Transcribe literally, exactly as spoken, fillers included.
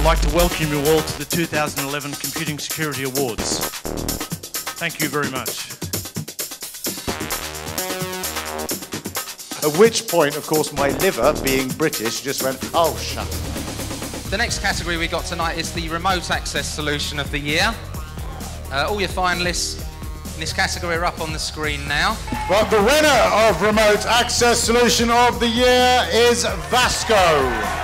I'd like to welcome you all to the two thousand eleven Computing Security Awards. Thank you very much. At which point, of course, my liver, being British, just went, oh, shut up. The next category we got tonight is the Remote Access Solution of the Year. Uh, all your finalists in this category are up on the screen now. Well, the winner of Remote Access Solution of the Year is Vasco.